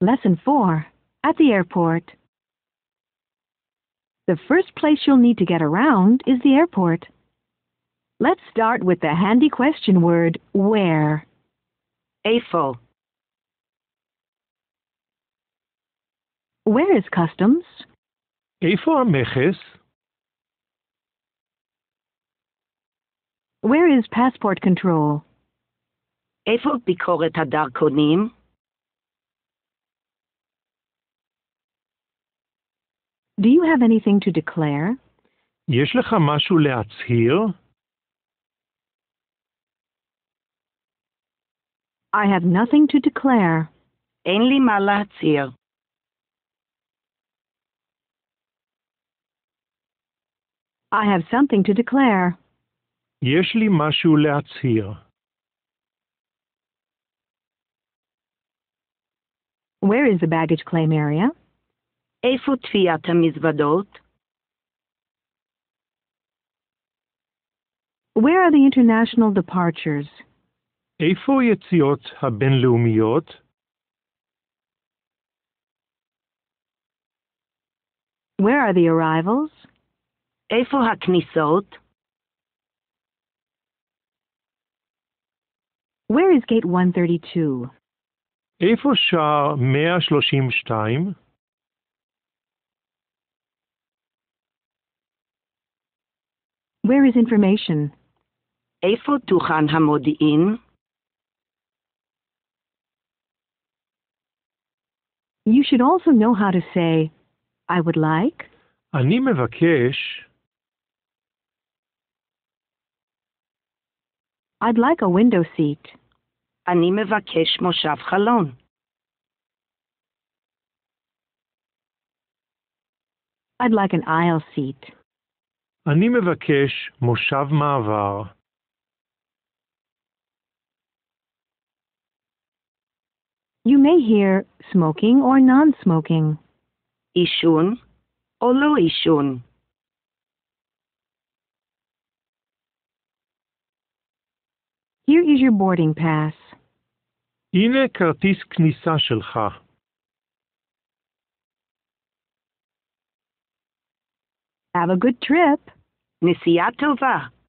Lesson 4. At the airport. The first place you'll need to get around is the airport. Let's start with the handy question word, where. איפה? Where is customs? איפה המכס? Where is passport control? איפה ביקורת הדרכונים? Do you have anything to declare? יש לך משהו להצהיר? I have nothing to declare. אין לי מה להצהיר. I have something to declare. יש לי משהו להצהיר. Where is the baggage claim area? איפה תביעת המזוודות? Where are the international departures? איפה היציאות הבינלאומיות? Where are the arrivals? איפה הכניסות? Where is gate 132? איפה שער 132? Where is information? איפה דוכן המודיעין? You should also know how to say, I would like. אני מבקש. I'd like a window seat. אני מבקש מושב חלון. I'd like an aisle seat. אני מבקש מושב מעבר. You may hear smoking or non-smoking. עישון או לא עישון? Here is your boarding pass. הנה כרטיס כניסה שלך. Have a good trip. נסיעה טובה.